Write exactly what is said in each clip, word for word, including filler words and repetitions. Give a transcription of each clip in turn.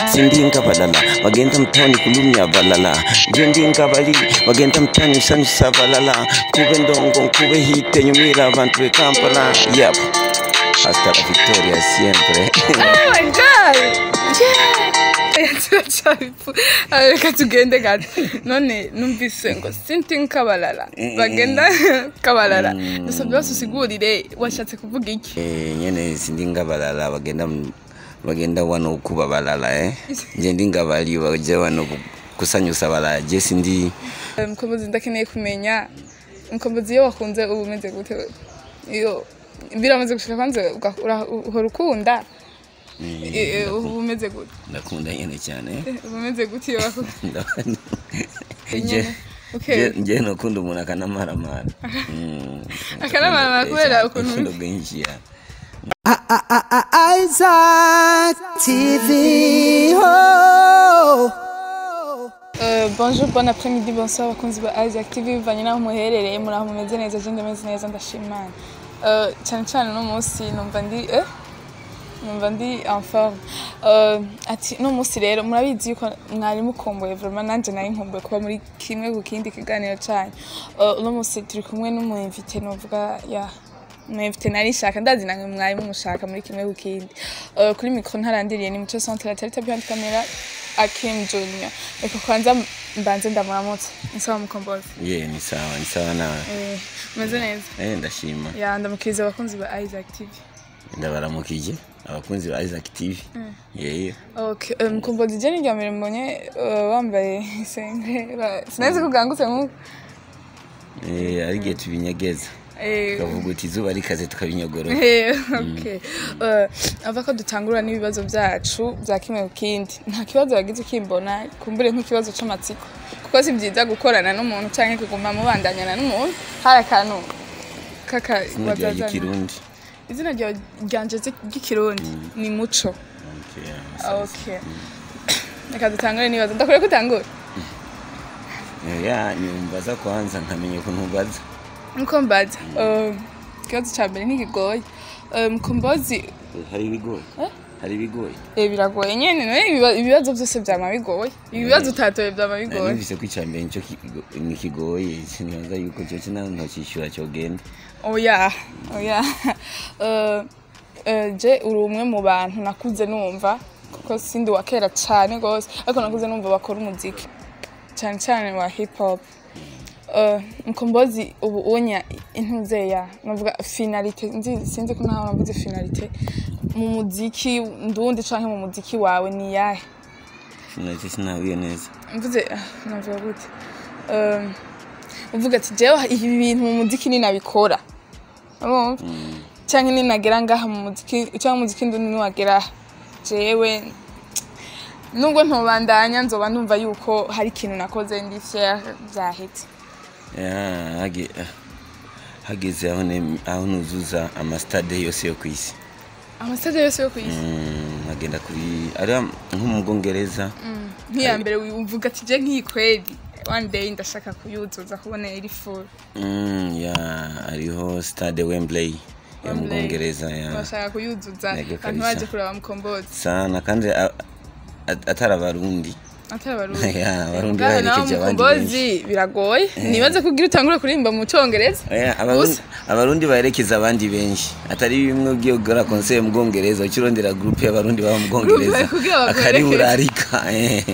sindinga balala bagenda mtani kulumya balala jendinga bali bagenda mtani usanisa balala kube ndongo kube hite nyumira abantu be Kampala. Yep, hasta la victoria siempre. Oh my god, yeah. Reka tugende gato none numvise ngo sintinka balala bagenda kabalala gusa byose usigurire washatse kuvuga iki? Eh nyene sindinga balala bagenda bagenda wano kuba balala eh nje ndinga bali baje wano kusanyusa balala je sindi mkombozi ndakeneye kumenya mkombozi yo wakunze ubumeze gute iyo biramaze gushika kwanze uhora ukunda ubumeze gute? Ndakunda nyene cyane ubumeze gute yo wakunda? Je okay nje nakunda umuntu akanamara mara akanamara mara kubera ukuntu ndobwenjia Isaac T V. Oh. Euh, bonjour, bon après-midi, bonsoir, bakunzi ba Isaac T V. Bivanye naho muherereye muraho mumeze neza, je ndameze neza ndashimana. Euh, cyane cyane no munsi numva ndi eh numva ndi en forme. Euh, ati no munsi rero murabizi yuko mwari mukomboye vraiment nanje nari nkomboye kuba muri kimwe ku kindi kiganiro cyane. Euh, no munsi turi kumwe n'umu invité novuga ya mwevite nari shaka ndazi namwe mwari mumushaka muri kimwe ukindi uh, kuri micro ntarandiriye ni muco centre la télé behind camera Akim Junior. Eko kwanza mbanze ndamuramutse nsawa mukombozi. Yeah, ni sawa ni sawa na eh meze neza eh ndashima ya ndamukiza abakunzi ba Isaac T V. Ndabaramukije abakunzi ba Isaac T V. Mm. Yeah. Okay, mukombozi je ni ryamere mbonye uh, wambaye sengre sineze kugangutse nkuko eh arigiye tubinyegeza kavuga uti izuba rikaze tukabinyogoro. Eh okay. Uh, avako dutangura n'ibibazo byacu bya kimwe ukindi nta kibazo yagize ukimbona kumbure nk'ikibazo cy'amatsiko kuko si byiza gukorana n'umuntu cyangwa kuguma mubandanyana n'umuntu harakanu kaka wazazana Kirundi izina rya ryanje ry'ikirundi ni muco. Okay. Okay. Reka dutangure n'ibibazo ndakore kutangura. Yeah, nimbaza kwanza nkamenye ko ntubaza Mkombazi, uh, kibazo cha mbere ntikigoye. Mkombozi hari bigoye. Eh? Hari bigoye. Eh biragoye nyene no ibibazo byose byama bigoye. Ibibazo utatoye byama bigoye. Nivise ko icambere cyo nikigoye sinibaza yuko cyo kina ntokishura cyo genda. Oya, oya. Uh, uh, je uri umwe mu bantu nakuze numva kuko sindi wakera cyane gose ariko nakuze numva bakora umuziki cyane cyane wa hip hop. Uh, mkombozi ubu unya intuze ya navuga finalite nzi sinzi ko ntaho navuze finalite mu muziki ndundi canke mu muziki wawe ni yahe? Finalite sinawiye neza mvuze navuga gute um uvuga ati jewe ibi bintu mu muziki ni nabikora urumva canke ni nagera ngaha mu muziki cyangwa mu muziki ndundi ni wagera jewe nubwo ntobandanya nzoba ndumva yuko hari ikintu nakoze ndi fier byahetse. Yeah, hage hageze aho ne aho nuzuza amastade yose yo kwisi. Amastade yose yo kwisi. Mm, agenda kuri ari nk'umugongereza. Mm. Nkiya mbere uvuga ati je nkikwedi. One day ndashaka kuyuzuza kubona iri full. Mm, yeah, ariho stade Wembley ya mugongereza ya. Ndashaka kuyuzuza abantu baje kuraba mukombozi. Sana kandi atara barundi. Atabarundi. Ya, barundi baherekeje abandi. Mukombozi biragoye. Nibaze kugira utangura kurimba mu cyongereza. Yeah, abarundi abarundi baherekeza abandi benshi. Atari bimwe ugiye gukora concert mu Bwongereza ukirondera group y'abarundi baba mu Bwongereza. Akari burarika.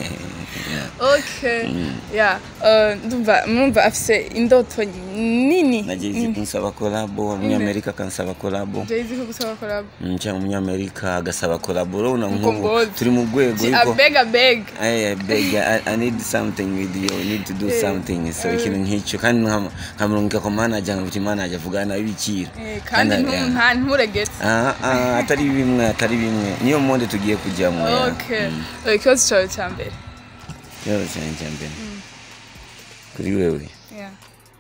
Okay. Yeah, uh ndumva mumva afise indoto nini. Nagize kunsaba collabo, umunyamerika kansaba collabo. Jay-Z ko gusaba collabo. Ncha umunyamerika agasaba collabo ro na nkubu turi mu gwego yuko. Beg beg. I beg I, I need something with you. I need to do yeah. something so ikintu nkicyo kandi nkamurunga ko manager nguti manager vugana ibikira. Kandi nta nturegetse. Ah ah atari bimwe atari bimwe. Niyo monde tugiye kujyamo. Okay. Ikibazo cyawe cyambere. Yo cyane cyane. Kuri wewe. Yeah.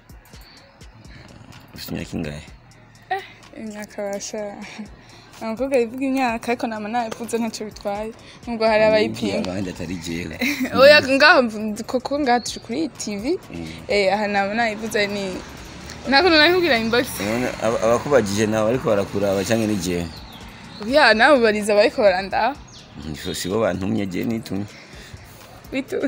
Usinya kingaye? Eh, imyaka basha. Navuga ivuga imyaka ariko nama nayivuze ntacyo bitwaye. Nubwo hari abayipinga. Abandi atari jewe. Oya ngaho koko ngaho turi kuri T V. Eh aha nama nayivuze ni nako nakubwira inbox. Abakubagije nawe ariko barakuraba cyangwa ni jewe. Ya nawe bariza bariko baranda. Niho sibo bantumye je nitumye. Bitu.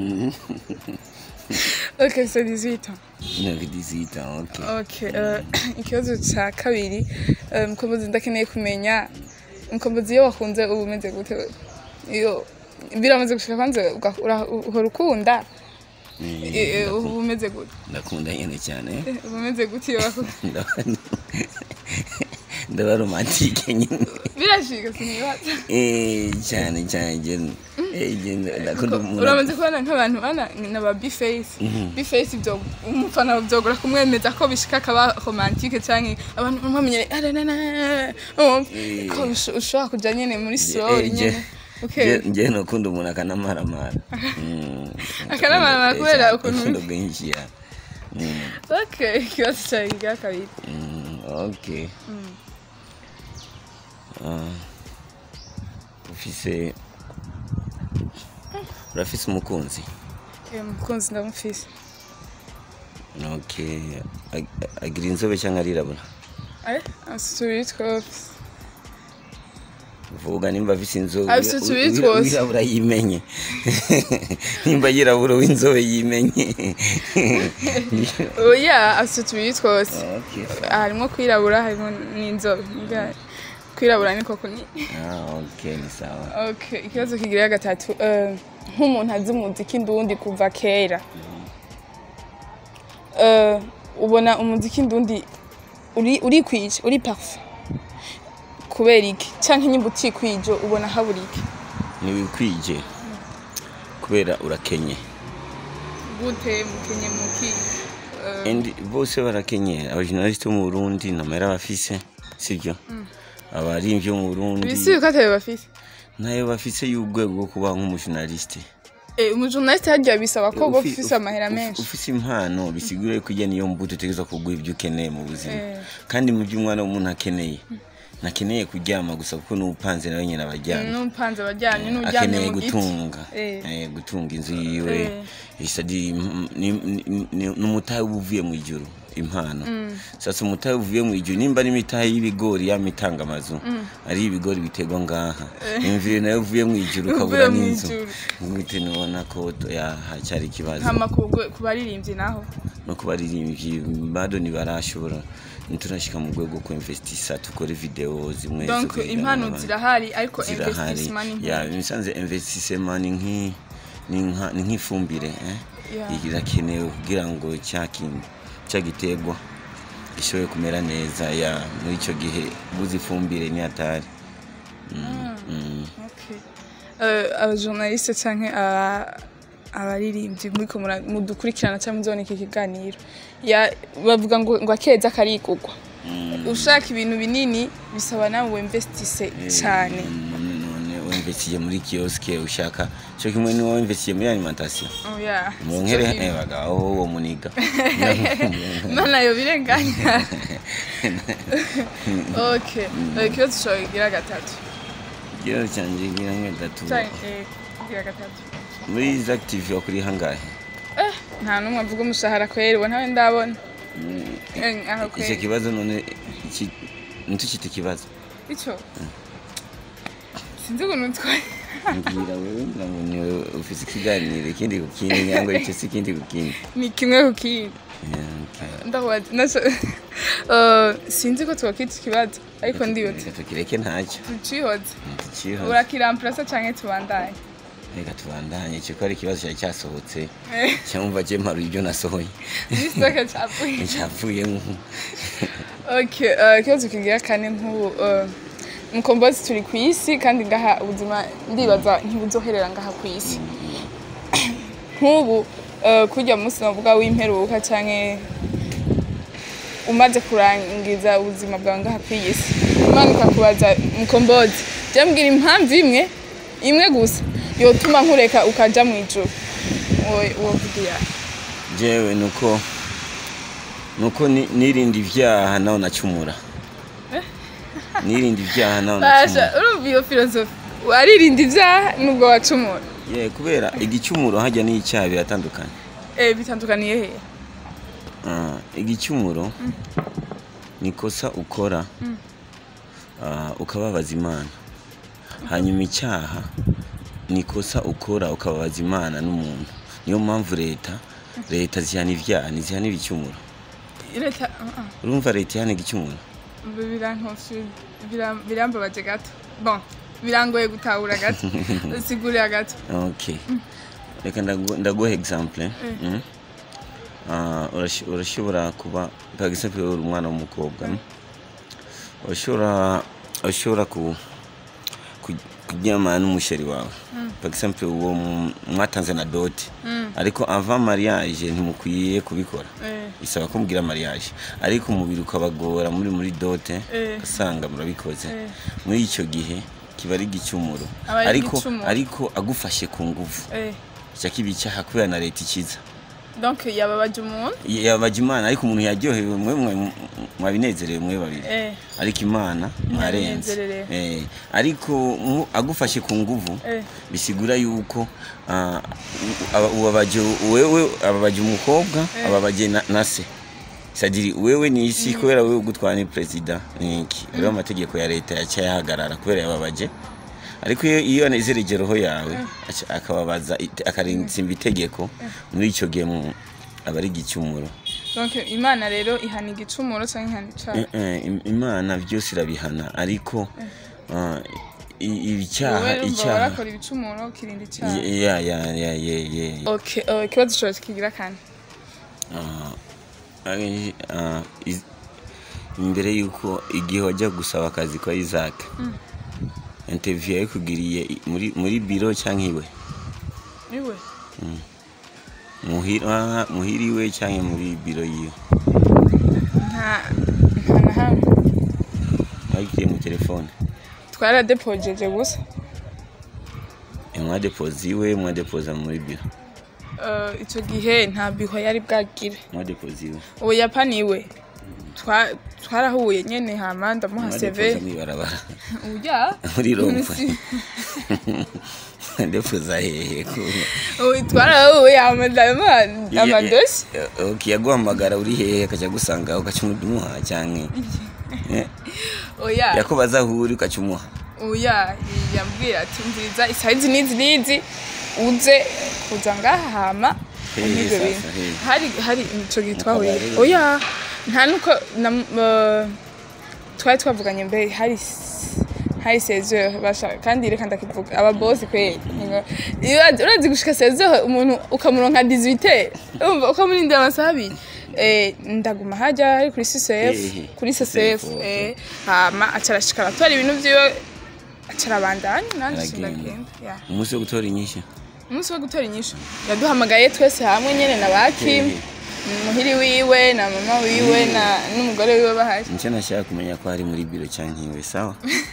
Ok, c'est dix-huit ans. Navyo dix-huit ans, ok. Ok, uh, ikibazo ca kabiri, uh, Mukombozi ndakeneye kumenya Mukombozi iyo wakunze ubu umeze gute? Iyo biramaze gushika kwanze uhora ukunda? Ubu umeze gute? Ndakunda nyene cyane. Ubu umeze gute iyo wakunda? Ndaba romantique nyine. Birashika sinibaza. Eh cyane cyane je. Eh je ndakunda umuntu. Uramaze kubana nk'abantu bana n'aba B-face. B-face byo umufana byogora kumwemeza ko bishika kaba romantique cyane abantu bamenye ko ushaka kuja nyene muri story nyene. Okay. Je nakunda umuntu akanamaramara. Mm. Akanamaramara kubera ukuntu bwinshi ya. Okay, kibazo cyagiga kabiri. Mm, okay. Mm. Ah. Ufise Urafise umukunzi? Eh, umukunzi ndamufise. Okay. Agira inzobe cyangwa arirabura? Eh, asuri twose. Vuga nimba afise inzobe. Asuri twose. Wirabura yimenye. Nimba yirabura w'inzobe yimenye. Oya, asuri twose. Okay. Harimo kwirabura harimo n'inzobe. Kwirabura niko kuni. Ah, okay, ni sawa. Okay, ikibazo kigira gatatu. Eh, nk'umuntu azi umuziki ndundi kuva kera. Eh, ubona umuziki ndundi uri uri kwije, uri parfait. Kubera iki? Canke nyimba utikwije ubona habura iki? Ni wikwije. Kubera urakenye. Gute mukenye muki? Endi bose barakenye. Abajournaliste mu Burundi namera bafise, sivyo? Abarimvye mu Burundi. Bisi ukataye bafise. Nayo bafise y'ubwego bwo kuba nk'umujournaliste. Eh, umujournaliste hajya bisaba ko go ufise amahera menshi. Ufise impano bisigure ko niyo mbuto tegeza kugwa ibyo ukeneye mu buzima. Kandi mu by'umwana w'umuntu akeneye. Nakeneye kuryama gusa kuko n'upanze nawe nyine abajyanye. N'upanze abajyanye n'ujyanye mu giti. Gutunga. Eh, gutunga inzu yiwe. Isadi n'umutahe uvuye mu ijuru. Impano. Sasa umutahe uvuye mu ijuru nimba n'imitahe y'ibigori yamitanga amazu. Ari ibigori bitegwa ngaha. Imvire nayo uvuye mu ijuru kabura n'inzu. Ngwite nubona ko yahacyari ikibazo. Hama kubaririmbye naho. No kubaririmbye bado nibarashobora. Niturashika mu rwego ko investisa tukore video zimwe zo. Donc impano zirahari ariko investissement ya nisanze investissement ni nki ni nk'ifumbire eh irakenewe kugira ngo cyakindi cyagitegwa ishoye kumera neza ya muri ico gihe buzi ifumbire ni atari. Okay. Euh aba journaliste canke abaririmbyi muri ko mudukurikirana cyangwa muzone iki kiganiro ya bavuga ngo ngo akeza karikugwa. Ushaka ibintu binini bisaba nawe investisse cyane. None investiye muri kioske ushaka cyo kimwe ni wowe investiye muri alimentation. Oh yeah. Munkere eh baga wo muniga. Mana yo birenganya. Okay. Ikibazo cyo gira gatatu. Gira cyanje gira gatatu. Eh gira gatatu. Muri active yo kuri hangahe? Eh nta numwe avuga umushahara kwera ntawe ndabona. Eh aho kwera. Icyo kibazo none iki ntucite kibazo. Ico. Sinzi ukuntu twaye. Ngira wewe ngo ni ufise ikiganiro ikindi kukindi nyango icyo sikindi kukindi. Ni kimwe kukindi. Ndaho naso eh sinzi ko twakita ikibazo ariko ndibotse. Tukireke ntacyo. Tucihoze. Tucihoze. Urakiramplasa canke tubandanye. Reka tubandanye cyo kwari kibazo cyari cyasohotse cyangwa je maru ibyo nasohoye nisaka cyavuye cyavuye Okay, uh, kibazo kigira kane nk'ubu Mukombozi turi ku isi kandi ngaha ubuzima ndibaza ntibuzoherera ngaha ku isi. Nk'ubu kujya munsi navuga w'imperuka canke umaze kurangiza ubuzima bwawe ngaha ku isi. Imana ikakubaza Mukombozi, jambwira impamvu imwe imwe gusa yotuma nkureka ukaja mu ijuru. Oye wovugira. Jewe nuko nuko nirindi ivyaha naho nacumura. Nirindi ivyaha naho nacumura. Basha urumva iyo philosophy. Waririnda ivyaha nubwo wacumura. Ye kubera igicumuro hajya n'icyaha biratandukanye. Eh bitandukaniye he? Ah igicumuro nikosa ukora ah ukababaza Imana. hanyuma icyaha nikosa ukora ukababaza Imana n'umuntu niyo mpamvu leta leta zihana ivyaha ntizihana ibicumuro leta urumva leta ihana igicumuro birankonfuse birambabaje gato bon birangoye gutahura gato sigurira gato okay reka ndaguha example urashobora kuba par exemple umwana w'umukobwa urashobora urashobora ku kuryamana n'umusheri wawe par exemple uwo mwatanze na dot ariko avant mariage ntimukwiye kubikora isaba kumbwira mariage ariko umubiri ukabagora muri muri dot asanga murabikoze muri icyo gihe kiba ari igicumuro ariko ariko agufashe ku nguvu cyakibica hakubera na leta ikiza donc yababaje umuntu yababaje Imana ariko umuntu yaryohewe mwe mwabinezerewe mwe babiri ariko Imana mwarenze eh ariko agufashe ku nguvu bisigura yuko ubabaje wewe ababaje umukobwa ababaje na se sadiri wewe ni isi kubera wewe gutwara ni president niki rero amategeko ya leta yacayahagarara kubera yababaje ariko iyo anezereje roho yawe akababaza akarinzimba itegeko muri ico gihe aba ari igicumuro donc Imana rero ihana igicumuro cyangwa ihana icyaha Imana byose irabihana ariko ibicyaha icyaha barakora ibicumuro kirinda icyaha ya ya ya ya okay ikibazo cyo kigira kandi ah imbere yuko igihe wajya gusaba akazi kwa Isaac interview yakugiriye muri muri biro cyangwa iwe iwe muhira muhiriwe cyangwa muri biro yiwe nta nta hamwe bagiye mu telefone twara deposit gusa mwa deposit iwe mwa deposit muri biro uh icyo gihe nta biho yari bwagire mwa deposit iwe ubu yapaniwe twa twarahuye nyene hamanda muha C V barabara uya muri rompe ndefuza hehe ko uyu twarahuye hamanda amadosi okay yaguhamagara uri hehe akaja gusanga ukacumuha cyane oya yakubaza huri ukacumuha oya yambwira ati mviriza isayizi nizi nizi uze kuza ngaha hama hari hari ico gitwahuye oya nta nuko twari twavuganye mbere hari hari seize basha kandi reka ndakivuga aba boss kwe iyo urazi gushika seize umuntu ukamuronka dix-huit umva ukamurinda amasabi eh ndaguma haja hari kuri C C F kuri C C F eh hama acarashikara twari ibintu byiwe acarabandanya nanje sindagenda ya umunsi wo gutora inyisha umunsi wo gutora inyisha yaduhamagaye twese hamwe nyene na Bakim muhiri wiwe na mama wiwe na n'umugore wiwe bahari nce nashaka kumenya ko ari muri biro cyankiwe sawa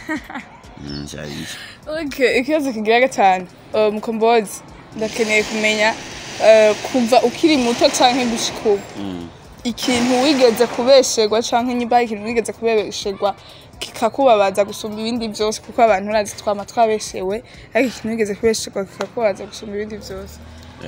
njari okay ikibazo kigira gatanu mukombozi ndakeneye kumenya kuva ukiri muto canke gushika ikintu wigeze kubeshegwa canke nyimba ikintu wigeze kubeshegwa kikakubabaza gusumba ibindi byose kuko abantu urazi twama twabeshewe ariko ikintu wigeze kubeshegwa kikakubabaza gusumba ibindi byose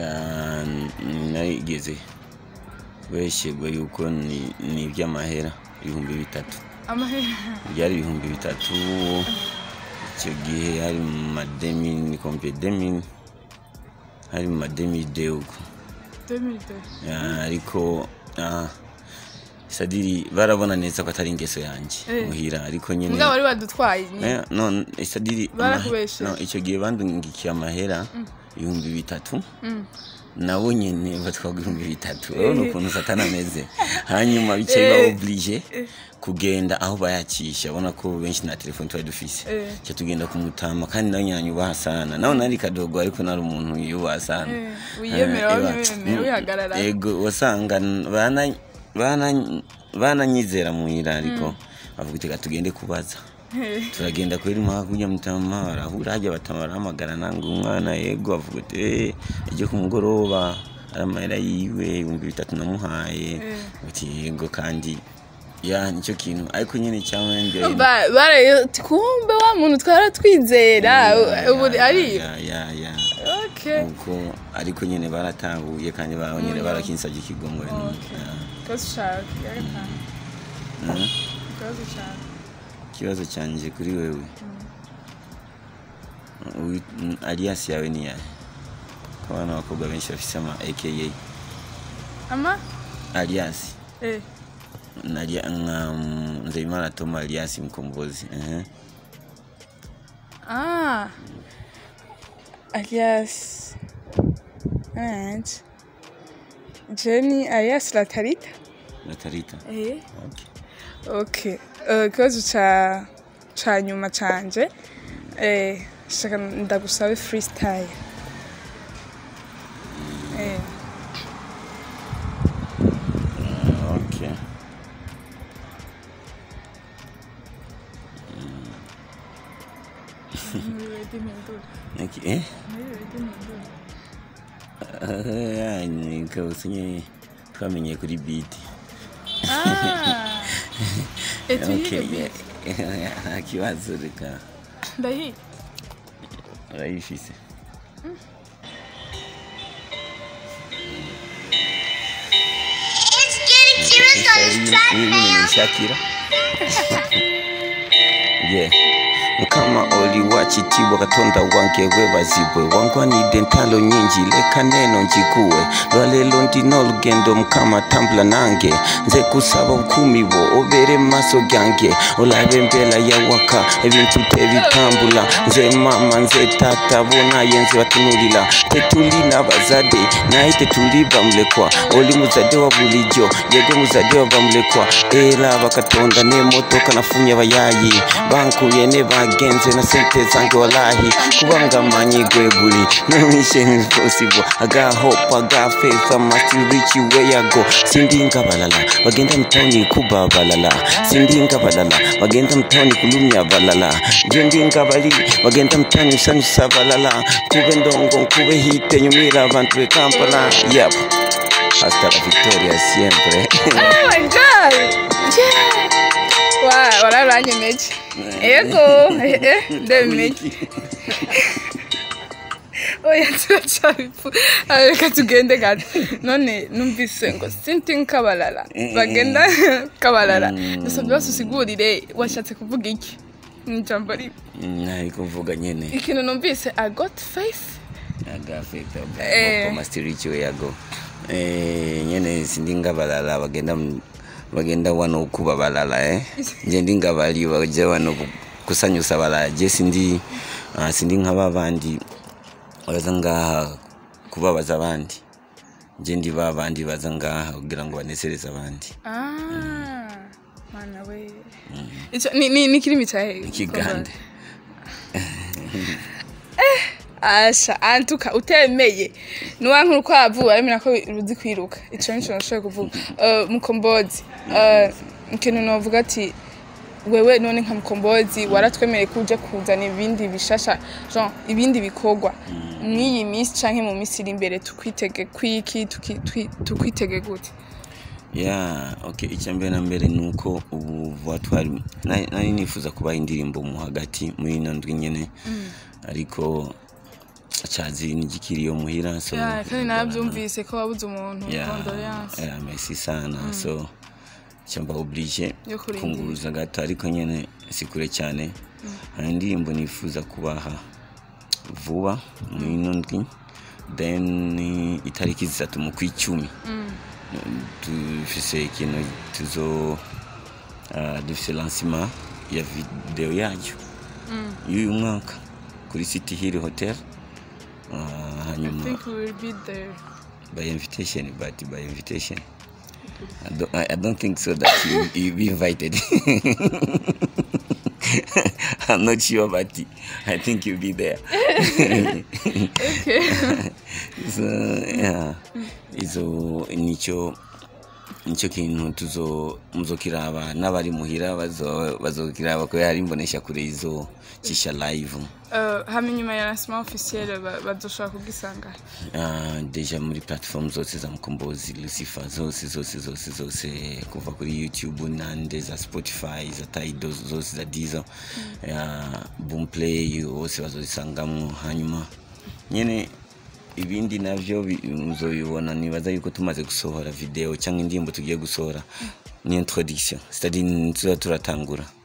nayigeze weshegwa yuko ni ni by'amahera ibihumbi bitatu amahera byari ibihumbi bitatu icyo gihe hari mademi ni kompe demi hari mademi deuko demi ya ariko ah sadiri barabona neza ko atari ingeso yanje muhira ariko nyene mugabo bari badutwaye nyene no sadiri barakubeshe no icyo gihe bandungikiye amahera ibihumbi bitatu nabo nyene batwaga ibihumbi bitatu urabona ukuntu satana ameze hanyuma bicaye ba oblige kugenda aho bayakisha ubona ko benshi na telefone twari dufise cyo tugenda kumutama kandi nawe nyanyu bahasana nawe nari kadogo ariko nari umuntu yubasana uyemera wihagarara yego wasanga bana bana bana nyizera muhira ariko bavuga iti tugende kubaza turagenda kweri mwa kujya mutama barahura hajya batamara hamagara nangu umwana yego avuga ati eje ku mugoroba aramahera yiwe ibihumbi bitatu namuhaye ati yego kandi ya nicyo kintu ariko nyine cyamwende bare kumbe wa muntu twara twizera ubu ari ya ya ya okay uko ariko nyine baratahuye kandi baho nyine barakinsabye ikigomwe kashaka yareka kashaka kibazo cyanje kuri wewe alias yawe ni yawe kubana abakobwa benshi bafise ama aka ama alias eh Nadia um, Nzeyimana Toma alias Mkombozi eh ah alias and Jenny alias Latarita Latarita eh okay okay kazo cha cha nyuma canje eh shaka ndagusabe freestyle eh okay okay eh ni kausinye twamenye kuri beat ah etu okay akiwazo reka ndahi raifise It's getting serious on this track now. Shakira yeah Mkama oli wachitibwa katonda wange webazibwe wangwa ni dentalo nyingi leka neno njikuwe lwalelo ndino lugendo mkama tambla nange nze kusaba ukumi bo obere maso gange olabe mbela ya waka ebintu tebitambula nze mama nze tata bona yenze batunulila tetulina bazade naye tetuliba mlekwa oli muzade wa bulijo yego muzade wa bamlekwa era bakatonda ne motoka nafunya bayayi bankuye ne bagenze na sente zange walahi kubanga manyi gweguli no mission is possible I got hope I got faith I must reach you where I go sindinga balala bagenda mtoni kuba balala sindinga balala bagenda mtoni kulumya balala jendinga bali bagenda mtoni sansa balala kube ndongo kube hite nyumira abantu be Kampala yep hasta la victoria siempre oh my god yeah wa wararanye meje ego eh demeje oya turachabifu areka tugende gato none numvise ngo sinting kabalala bagenda kabalala ndasabye basusigurire washatse kuvuga iki njambo ri nari kuvuga nyene ikintu numvise I got faith I got faith about must reach where I go eh nyene sindinga balala bagenda bagenda wano kuba balala eh nje ndinga bali baje wano kusanyusa balala je sindi uh, sindi nkaba bandi bazanga kubabaza abandi nje ndi babandi bazanga kugira ngo banesereza abandi ah mana we ico ni ni ni kirimi cyahe ikigande eh asha antuka utemeye nuwankuru kwavu arimira ko ruzi kwiruka ico nico nashaka kuvuga uh, Mkombozi uh, ikintu novuga ati wewe none nka Mkombozi waratwemeye kuje kuzana ibindi bishasha genre ibindi bikogwa mwiyi miss canke mu misiri imbere tukwitege kwiki tukwitege gute yeah okay icyambere na mbere nuko ubu vatwari nari nifuza kuba indirimbo mu hagati muri nandwi nyene mm. ariko achazi nigikiriyo muhira so yeah kandi nabyumvise ko wabuze umuntu condoléance yeah merci sana mm. so cyamba oblige kunguruza gato ariko nyene sikure cyane mm. indirimbo nifuza kubaha vuba muri nandwi then itariki zitatu mu kwicumi mm. tufise ikintu tuzo uh, dufise lancement ya video yacu mm. y'uyu mwaka kuri City Hill Hotel uh, hanyuma I think we will be there by invitation but by invitation I don't, I, I don't think so that you you'll be invited I'm not sure but I think you'll be there okay so yeah izo nicho nicho kintu tuzo muzokiraba nabari muhira bazo bazokiraba ko yari imbonesha kure izo kisha live uh hamenyuma ya lancement officiel bazoshaka kugisanga ah deja muri platform zose za Mkombozi Lucifer zose zose zose zose kuva kuri YouTube nande za Spotify za Tidal zose za Deezer mm. ya Boomplay yose bazosangamo hanyuma nyene ibindi navyo muzobibona nibaza yuko tumaze gusohora video cyangwa indirimbo tugiye gusohora ni introduction c'est-à-dire tuza turatangura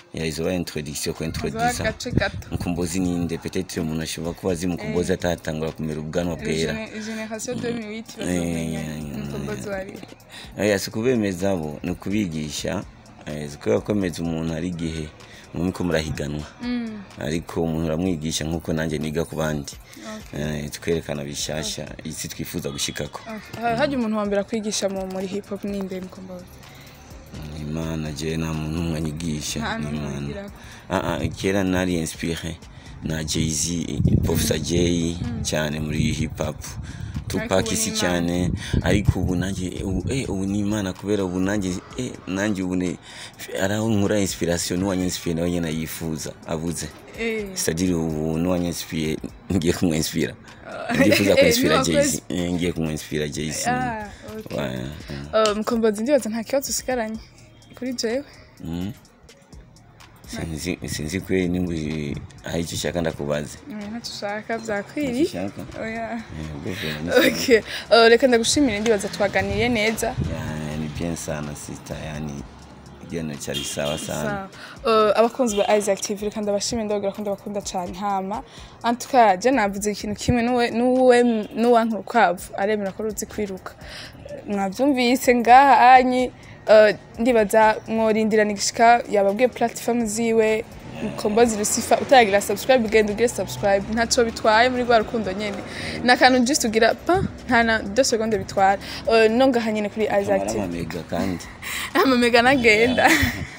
ya izo introduction ko introduce gace gato mukombozi ninde peut-être umuntu ashobora kuba azi mukombozi atatangura kumera ubwanwa bwera generation deux mille huit bazomenya mukombozi wari ya sikubemeza bo no kubigisha ziko yakomeza umuntu ari gihe mumiko murahiganwa ariko umuntu uramwigisha nkuko nanjye niga ku bandi twerekana bishasha isi twifuza gushikako haje umuntu wambera kwigisha mu muri hip hop ninde mukombozi Imana je na muntu mwanyigisha Imana ah ah kera nari inspiré na Jay-Z Professor Jay cyane muri hip hop Tupac isi cyane ariko ubu nanjye eh ubu ni Imana kubera ubu nanjye eh nanjye ubu ne araho nkura inspiration wanye inspire wanye nayifuza avuze eh c'est-à-dire ubu nwanye inspire ngiye kumwinspira ndifuza kwinspira Jay-Z ngiye kumwinspira Jay-Z Uh, mukombozi ndibaza nta kibazo usigaranye kuri jewe. Mhm. Sinzi sinzi kwe ningu hari icyo shaka ndakubaze. Nta tushaka byakwiri. Shaka. Oya. Okay. Uh, reka ndagushimire ndibaza twaganiriye neza. Ya ni bien sana sister yani igeno cyari sawa sana. Uh, abakunzi ba Isaac T V reka ndabashimire ndagira ko ndabakunda cyane hama. Antuka je navuze ikintu kimwe nuwe nuwe nuwantu kwavu aremera ko ruzi kwiruka. Mwavyumvise ngaha anyi uh, ndibaza mworindirana igishika yababwiye platform ziwe mukombozi Lucifer utagira subscribe genda ugire subscribe ntaco bitwaye muri gwa rukundo nyene nakantu just ugira pa ntana deux secondes bitwara uh, no ngaha nyene kuri Isaac T V mega kandi ama mega nagenda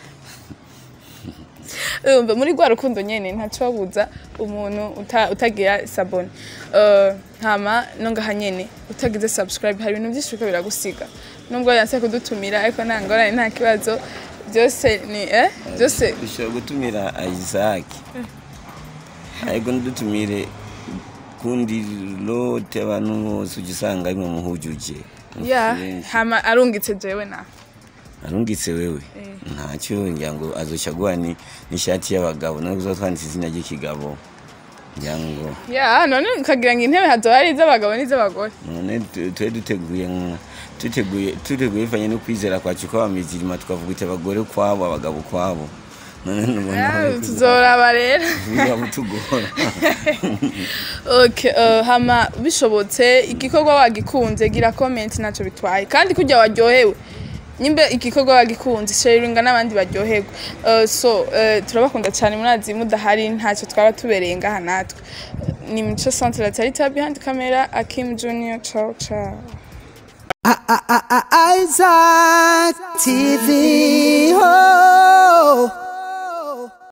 umva muri gwa rukundo nyene ntaco babuza umuntu utagira sabone uh, hama no ngaha nyene utagize subscribe hari ibintu byinshi biragusiga nubwo yanse kudutumira ariko nangora nta kibazo byose ni eh byose bishobora gutumira Isaac ariko ndutumire kundi lote abantu bose ugisanga ari mu muhujuje ya hama arungitse jewe na arungitse wewe ntacyo nyango azoshagwa ni nishati y'abagabo no kuzotwandika izina ry'ikigabo nyango ya none kagira ngo intebe hazo hari iz'abagabo n'iz'abagore none twe duteguye nka tuteguye tuteguye fanye no kwizera kwacu kwa mizirima tukavuga ite abagore kwabo abagabo kwabo none nubona tuzoraba rero biba mutugora okay uh, hama bishobotse igikorwa wagikunze gira comment naco bitwaye kandi kujya waryohewe nyimbe igikorwa wagikunze sharinga n'abandi baryoherwa uh, so uh, turabakunda cyane murazi mudahari ntacyo twaba tubereye ngaha natwe ni Mico Centre la Tarita behind camera Akim Junior ciao ciao Isaac T V. Oh.